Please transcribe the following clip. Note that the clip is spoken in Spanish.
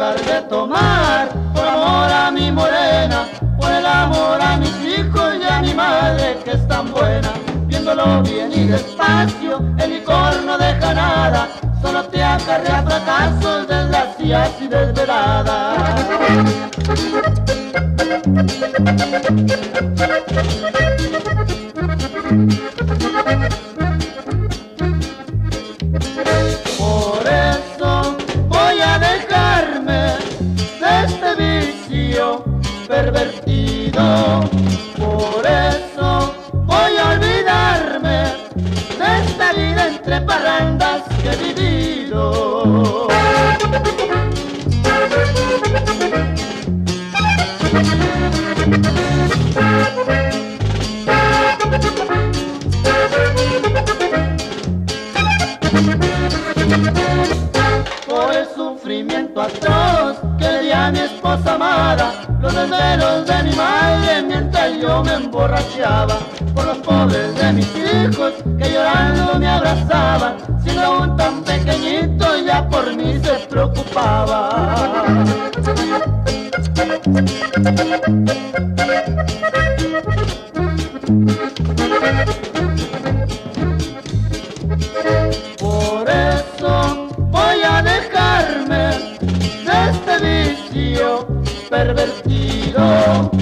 dejar de tomar, por amor a mi morena, por el amor a mis hijos y a mi madre que es tan buena. Viéndolo bien y despacio, el licor no deja nada, solo te acarrea fracasos, desgracias y desveladas. Por eso voy a dejarme de este vicio pervertido. Por eso voy a olvidarme de esta vida entre parrandas que he vivido. Por el sufrimiento atroz que le di a mi esposa amada, los desvelos de mi madre mientras yo me emborrachaba, por los pobres de mis hijos que llorando me abrazaban, siendo aún tan pequeñito ya por mí se preocupaba. Por eso voy a dejarme de este vicio pervertido.